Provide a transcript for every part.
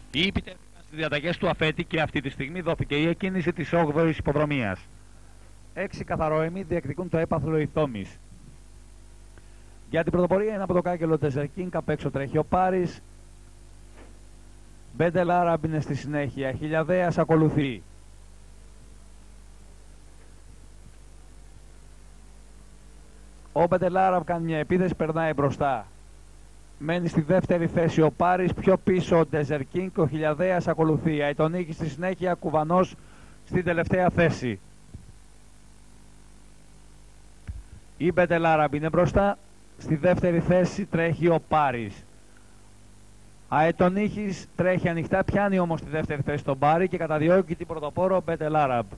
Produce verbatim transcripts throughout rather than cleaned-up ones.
Οι υπητεύτηκαν στις διαταγές του αφέτη και αυτή τη στιγμή δόθηκε η εκκίνηση της όγδοης υποδρομίας. Έξι καθαροαιμοί διεκδικούν το έπαθλο Ιθόμης. Για την πρωτοπορία είναι από το κάγκελο Desert King, απ' έξω τρέχει ο Πάρης. Μπέντελ Άραμπ είναι στη συνέχεια, Χιλιαδέας ακολουθεί. Ο Μπέντελ Άραμπ κάνει μια επίθεση, περνάει μπροστά. Μένει στη δεύτερη θέση ο Πάρης, πιο πίσω ο Desert King, ο Χιλιαδέας ακολουθεί. Αϊτονίκη στη συνέχεια, Κουβανός στην τελευταία θέση. Η Μπέντελ Άραμπ είναι μπροστά, στη δεύτερη θέση τρέχει ο Πάρης. Αετονίχης τρέχει ανοιχτά, πιάνει όμως τη δεύτερη θέση τον Πάρη και καταδιώκει την πρωτοπόρο Μπέντελ Άραμπ.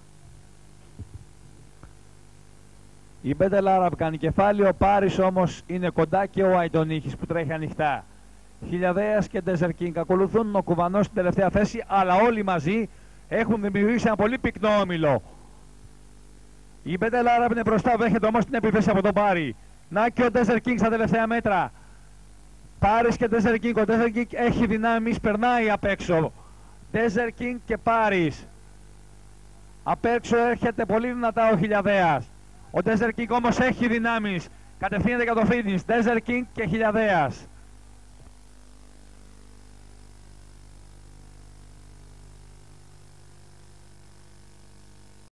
Η Μπέντελ Άραμπ κάνει κεφάλι, ο Πάρης όμως είναι κοντά και ο Αιτονίχης που τρέχει ανοιχτά. Χιλιαδέας και Desert King ακολουθούν, ο Κουβανός στην τελευταία θέση, αλλά όλοι μαζί έχουν δημιουργήσει ένα πολύ πυκνό όμιλο. Η Μπέντελ Άραμπ είναι μπροστά, δέχεται όμως την επίθεση από τον Πάρη. Να και ο Desert King στα τελευταία μέτρα. Πάρης και Desert King, ο Desert King έχει δυνάμεις, περνάει απ' έξω. Desert King και Πάρης. Απ' έξω έρχεται πολύ δυνατά ο Χιλιαδέας. Ο Desert King όμως έχει δυνάμεις, κατευθύνεται για το finish. Desert King και Χιλιαδέας.